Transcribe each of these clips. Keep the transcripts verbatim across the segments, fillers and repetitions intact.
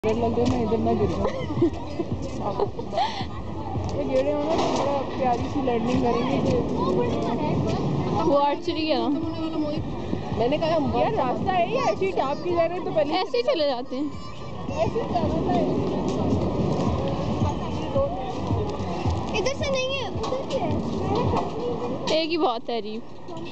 लगे ना इधर ना गिर ये गेड़े हो ना तो बड़ा प्यारी सी लैंडिंग करेंगे। वो आर्चरी है ना। मैंने कहा यार रास्ता है या ऐसे ही टाप के जा रहे हैं तो पहले ऐसे ही चले जाते हैं। ऐसे ही जाना था। इधर से नहीं है, उधर से है। एक ही बहुत है रीफ।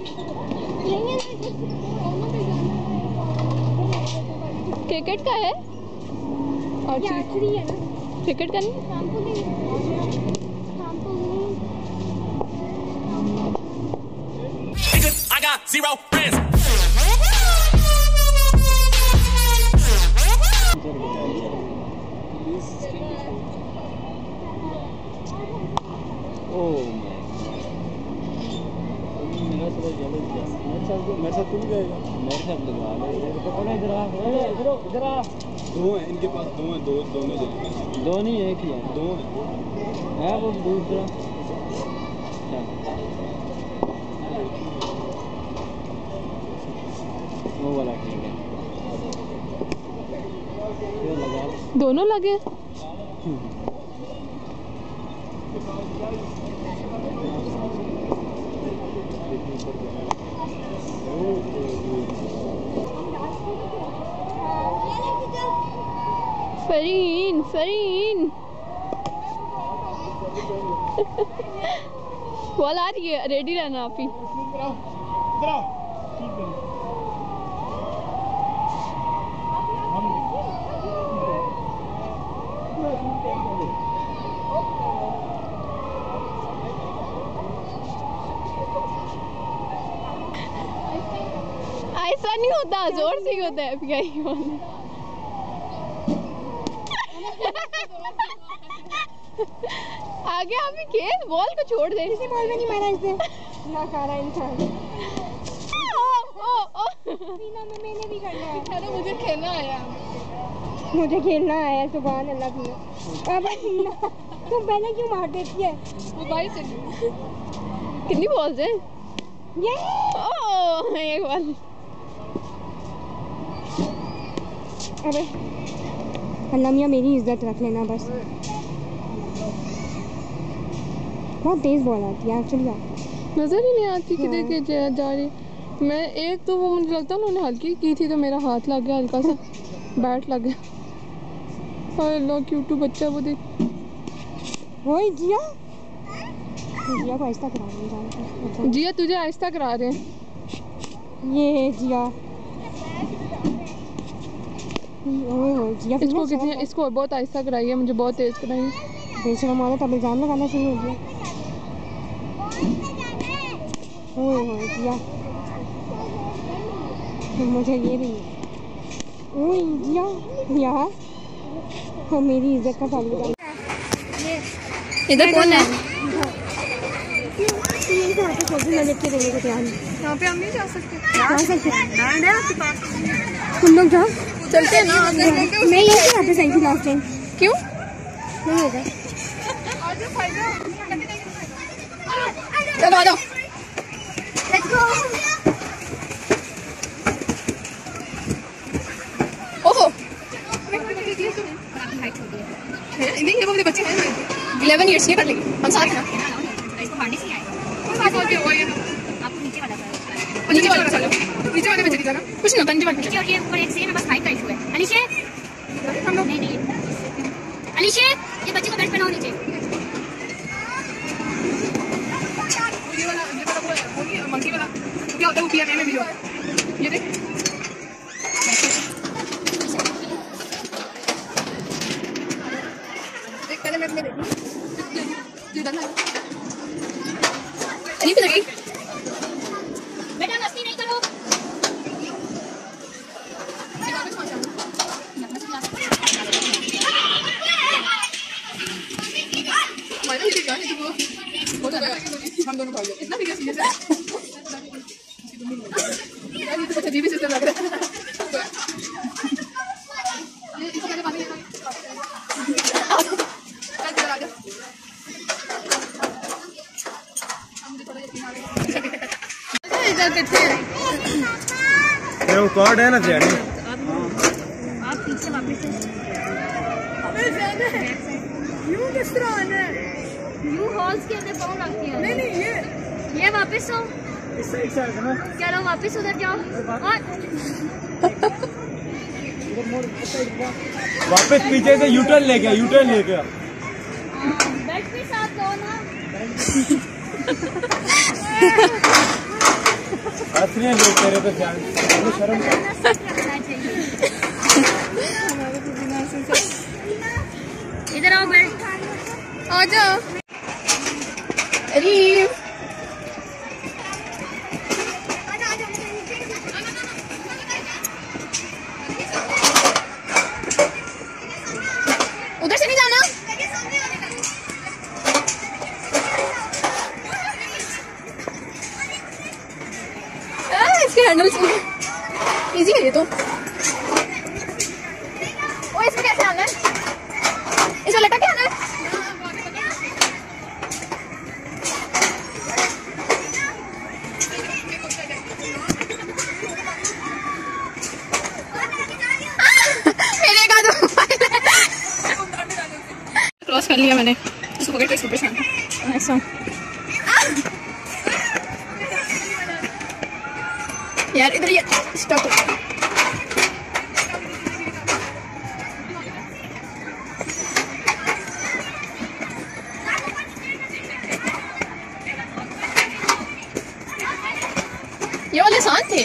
क्रिकेट का है, आर्चरी है ना। क्रिकेट का नहीं। शाम को नहीं, शाम को नहीं। I got zero friends. Oh मेरा थोड़ा जल्दी जा। मेरे साथ मेरे साथ तू भी जाएगा। मेरे साथ लगा ले। पकड़ो इधर आ। इधर इधर आ। दो हैं इनके पास, दो हैं, दो दोनों जगह। दो नहीं एक ही है। दो हैं। है वो दूसरा। वो वाला ठीक है। ये लगा। दोनों लगे। फरीन फरीन कॉल आ रही है, रेडी रहना आप ही। ऐसा नहीं होता, जोर से ही होता है। आगे आप ही खेल, बॉल को छोड़ दे। किसी बॉल में नहीं मारा इसने। ना सारा इंसान। सीना में मैंने भी करना है। चलो मुझे खेलना आया। मुझे खेलना आया। सुभान अल्लाह की। अबे सीना तुम पहले क्यों मार देती है? मोबाइल से कितनी बॉल्स हैं? ये ओह एक बॉल। अबे अल्लाह मियां मेरी इज्जत रख लेना बस। बहुत तेज बॉल आती है एक्चुअली। नजर ही नहीं आती किधर के जा, जा रही। मैं एक तो वो मुझे लगता है उन्होंने हल्की की थी तो मेरा हाथ लग गया, हल्का सा बैट लग गया। और लो क्यूटू बच्चा वो देख। ओए जिया, जिया को आहिस्ता करा रहे हैं। जिया तुझे आहिस्ता करा रहे हैं। ये जिया ओए जिया इसको कितने इसको बहुत आहिस्ता कराई है, मुझे बहुत तेज कराई है। बेशरम वाला तब इल्जाम लगाना शुरू हो गया। ओए ओए जिया मुझे ये भी नहीं। ओए जिया यार तो मेरी इज्जत का फालूदा। इधर कौन है? मैं देख के देने को तैयार हूँ। यहाँ पे हम नहीं जा सकते। जा सकते ना आपके पास तुम लोग जाओ। चलते हैं ना। मैं ये क्या करते थैंक यू लास्ट टाइम। क्यों नहीं होगा। चलो आ जाओ। Let's go. ओहो नहीं ये वो मेरे बच्चे हैं। इलेवन ईयर्स के कर लेंगे हम साथ हैं। आपको नीचे वाला नीचे वाला चलो नीचे वाले में चली जाना। कुछ नहीं होता नीचे वाले में। और ये ऊपर एक सेम है बस हाइट का इशू है। अलीशे हम लोग नहीं नहीं अलीशे ये बच्चे को बेल्ट पहनाओ नीचे। ये वाला ये वाला वो है मंकी वाला क्या होता है वो पीएम में वीडियो ये देख। देख पहले मैं अपने देखूं ये डरना है नहीं पे लगी। बेटा मस्ती नहीं करो। हम दोनों खा गए इतना भी सीरियस है यार। ये तो कुछ अजीब ही सिस्टम लग रहा है। ये इसको पहले पानी देना चल चल आजा। हम मुझे थोड़ा यकीन आ गया। इधर करते हैं वो कार्ड है ना जेडी। आप पीछे वापस यूं किस तरह आना है? यू हॉल्स के अंदर पाँव रखती है। नहीं नहीं ये ये वापस हो। इस साइड से आना। चलो वापस उधर जाओ। वापस पीछे से यूटर्न ले गया, यूटर्न ले गया। बेड के साथ दो ना। असली लोग तेरे पे ध्यान शर्म इधर आओ बेड। आ जाओ। अरीब उधर से नहीं जाना। इसके हैंडल से इजी है ये तो। ओ इसमें कैसे आना है? इसमें लटक के आना है। मेरे का तो क्रॉस कर लिया मैंने। इसको पकड़ के इसको परेशान ऐसा। यार इधर ये स्टॉप। ये वाले आसान थे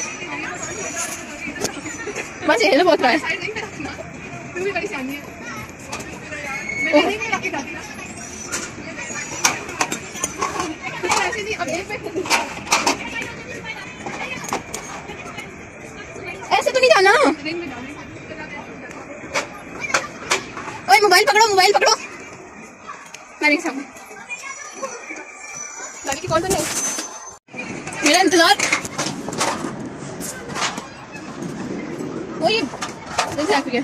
बस ये बहुत रहा है। तू भी बड़ी सियानी है। मैं नहीं में रखी जाती ना। ऐसे नहीं अब एक पे ऐसे तो नहीं जाना। रिंग में जाने। ओए मोबाइल पकड़ो, मोबाइल पकड़ो। मैं नहीं सामने गाड़ी की कॉल तो नहीं। मेरा इंतजार। वो ये जैसे आप गया।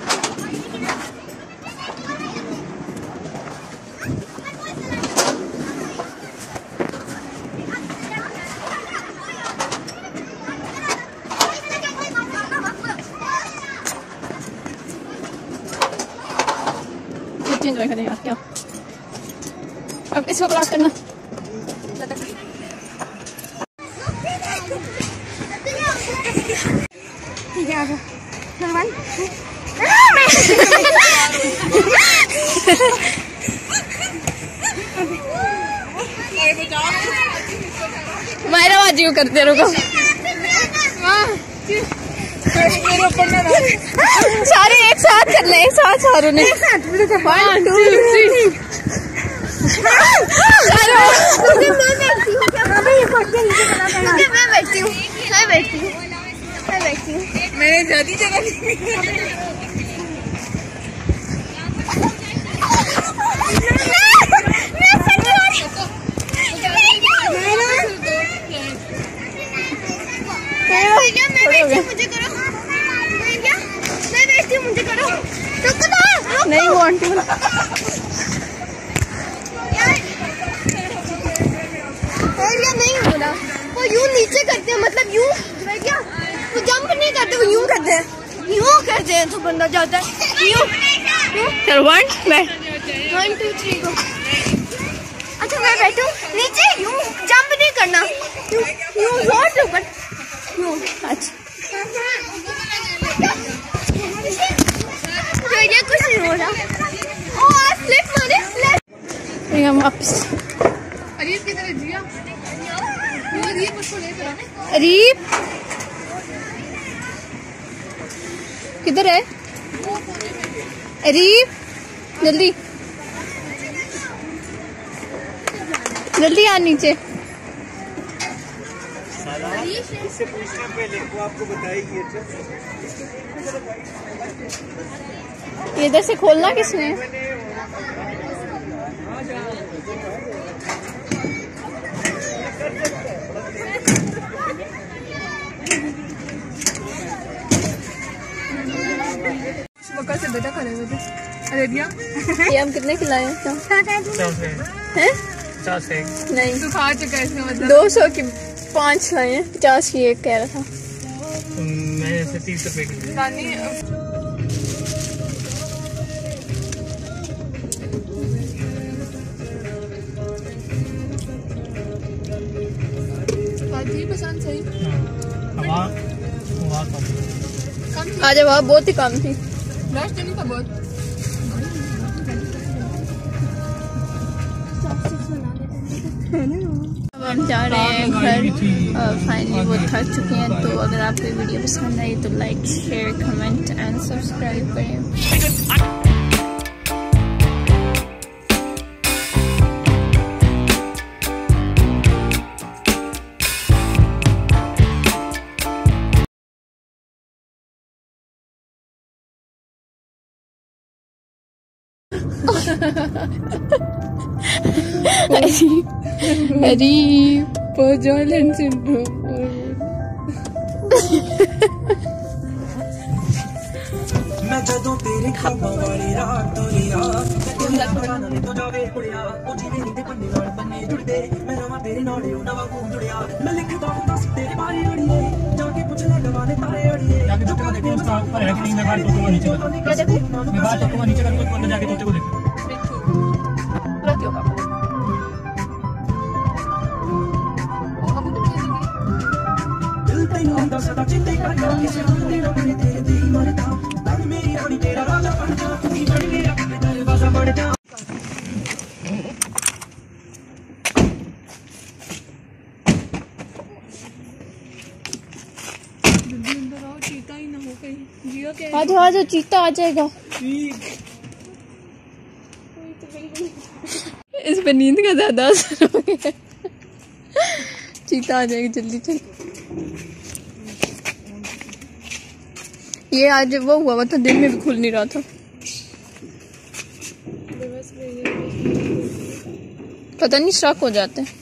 एंजॉय करें यार क्या। अब इसको क्रॉस करना। ठीक है आगे। नरवन। मायरा बाजी को करते रुको। सारे एक साथ करने, एक साथ सारों ने। One two three. मैं बैठती हूँ, मैं बैठती हूँ, मैं बैठती हूँ। मैंने ज्यादा जगह मुझे करो। मैं बैठती हूँ, मुझे करो। नहीं वो आंटी नहीं बोला। वो यूं नीचे करते हैं, मतलब यूं क्या? वो जंप नहीं करते, वो यूं करते हैं, यूं करते हैं तो बंदा जाता है। यूं चल वन बैठ। One two three go. अच्छा मैं बैठूं नीचे, यूं जंप नहीं करना, यूं यूं जोर से ऊपर यूं। अच्छा ये कुछ नहीं हो रहा। ओ स्लिप मारे स्लिप। हम वापस। अरीब की तरह जिया। वो अरीब उसको ले चला। अरीब किधर है? अरीब जल्दी जल्दी आ नीचे। इससे पूछने पहले वो आपको बताएगी। इधर से खोलना किसने? बकर से बेटा खड़े हुए थे। अरे दिया ये हम कितने खिलाए हैं? हैं? नहीं तू खा चुका है इसका मतलब। दो सौ की पाँच लाए हैं, पचास की एक कह रहा था। मैंने तीस रुपए की। नानी आज वहाँ बहुत ही काम थी। लास्ट दिन था बहुत। अब हम जा रहे हैं घर। फाइनली वो थक चुके हैं। तो अगर आपको वीडियो पसंद आई तो like share comment and subscribe करें। अरे जोयलैंड सिंड्रोम। मैं जदों तेरे खाबा वाली रात तो यार तेरा बगाना ने तो जावे कुड़िया ओ जीवे नी ते पन्ने नाल पन्ने जुड़दे मैं रवां तेरे नाल ओ नवा को जुड़िया मैं लिखदा हुंदा सी तेरे बारे अड़िए जाके पुछ ले गवाने तारे अड़िए जाके तो देखो उसका ऊपर है कि नहीं। मैं बाहर तो नीचे क्या देखो मैं बाहर तो नीचे करके ऊपर जाके तो देखो पूरा क्यों का दिल तैनू हुंदा सदा चिंते करदा किसे होर दी रखने तेरे दी मरदा तन मेरी रानी तेरा राजा बन जा तू ही बन मेरा दरवाजा बन जा। चीता ही ना हो कहीं। जिया क्या आज आज चीता आ जाएगा। इस पर नींद का ज्यादा असर हो गया। चीता आ जाएगी जल्दी चल। ये आज वो हुआ था दिन में भी खुल नहीं रहा था। पता नहीं शक हो जाते हैं।